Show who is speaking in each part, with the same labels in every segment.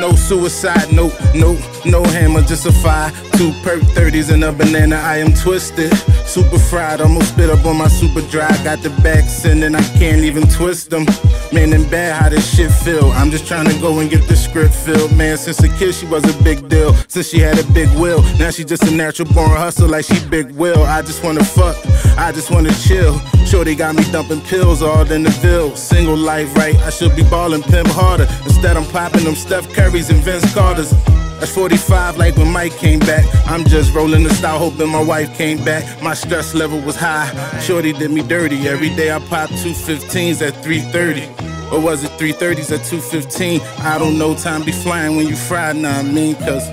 Speaker 1: No suicide note, no hammer, just a fire. 2 perk 30s and a banana, I am twisted. Super fried, almost spit up on my super dry. Got the backs in and I can't even twist them. Man, in bad, how this shit feel. I'm just trying to go and get the script filled. Man, since a kid she was a big deal. Since she had a big will, now she just a natural born hustler like she Big Will. I just wanna fuck, I just wanna chill. Shorty got me dumping pills all in the Ville. Single life, right? I should be ballin' pimp harder. Instead I'm popping them Steph Currys and Vince Carters. That's 45 like when Mike came back. I'm just rolling the style hoping my wife came back. My stress level was high, shorty did me dirty. Every day I pop 215s at 3:30. Or was it 3:30s at 2:15? I don't know, time be flying when you fry, nah, I mean, cause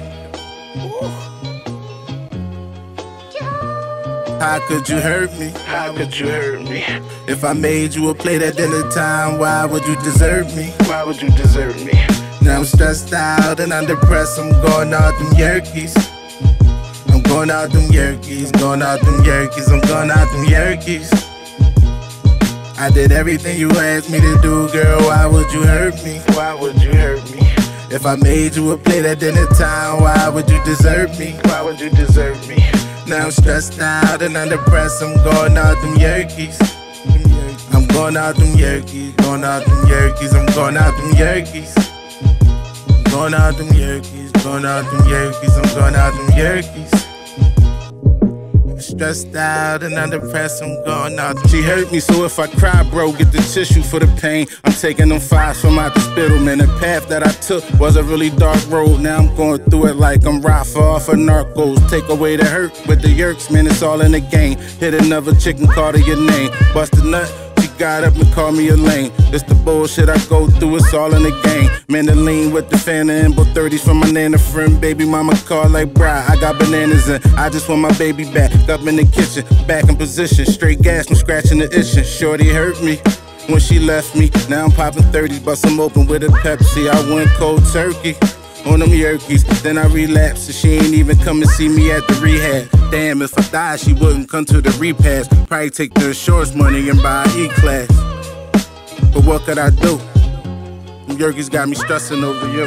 Speaker 1: how could you hurt me?
Speaker 2: How could you hurt me?
Speaker 1: If I made you a plate at dinner time, why would you desert me?
Speaker 2: Why would you desert me?
Speaker 1: Now I'm stressed out and I'm depressed, I'm going out them yerkies. I'm going out them yerkies, going out them yerkies, I'm going out them yerkies. I did everything you asked me to do, girl, why would you hurt me?
Speaker 2: Why would you hurt me?
Speaker 1: If I made you a plate at dinner time, why would you desert me?
Speaker 2: Why would you desert me?
Speaker 1: Now I'm stressed out and I'm depressed, I'm going out them yerkies. I'm going out them yerkies, going out them yerkies, I'm going out them yerkies. Going out them yerkies, going out them yerkies, I'm going out them yerkies. Stressed out and I'm depressed, I'm going out. She hurt me, so if I cry, bro, get the tissue for the pain. I'm taking them 5s from out the spittle, man. The path that I took was a really dark road. Now I'm going through it like I'm Rafa off of Narcos. Take away the hurt with the yerks, man, it's all in the game. Hit another chicken, call to your name. Bust a nut, she got up and called me a lame. It's the bullshit I go through, it's all in the game. Man, the lean with the Fanta and both 30s from my nana friend. Baby mama call like bride, I got bananas in. I just want my baby back, up in the kitchen, back in position. Straight gas, no scratching the itching. Shorty hurt me when she left me. Now I'm popping 30s, bust them open with a Pepsi. I went cold turkey on them yerkies, then I relapsed, and she ain't even come and see me at the rehab. Damn, if I died, she wouldn't come to the repast. Probably take the insurance money and buy an E-Class. But what could I do? Them yerkies got me stressing over you.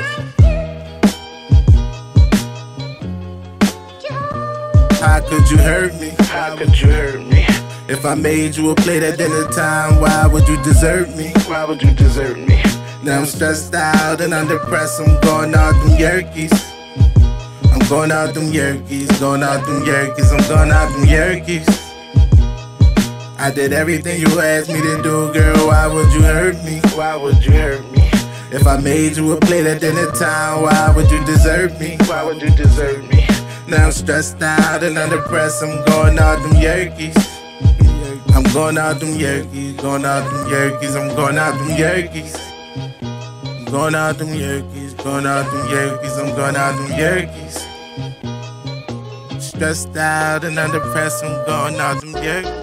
Speaker 1: How could you hurt me?
Speaker 2: How could you hurt me?
Speaker 1: If I made you a plate at dinner time, why would you desert me?
Speaker 2: Why would you desert me?
Speaker 1: Now I'm stressed out and I'm depressed, I'm going out them yerkies. I'm going out them yerkies, going out them yerkies, I'm going out them yerkies. I did everything you asked me to do, girl, why would you hurt me?
Speaker 2: Why would you hurt me?
Speaker 1: If I made you a plate at dinner time, why would you desert me?
Speaker 2: Why would you desert me?
Speaker 1: Now I'm stressed out and I'm depressed, I'm going out them yerkies. I'm going out them yerkies, going out them yerkies, I'm going out them yerkies. Going out them yerkies, going out them yerkies, I'm going out them yerkies. Stressed out and I'm depressed, I'm going out them yerkies.